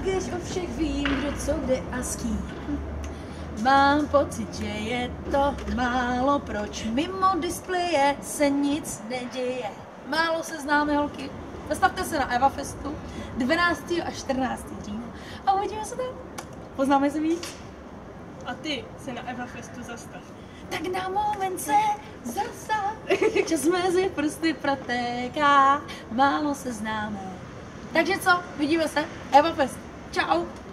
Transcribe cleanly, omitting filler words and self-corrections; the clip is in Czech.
když o všech vím, kdo co kde a s kým. Mám pocit, že je to málo, proč mimo displeje se nic neděje. Málo se známe, holky. Zastavte se na Eva Festu 12. a 14. října a uvidíme se tam. Poznáme se víc. A ty se na Eva Festu zastav. Tak na moment se zastav, čas mezi prsty protéká, málo se známe. Takže co, vidíme se, Eva Fest. Čau.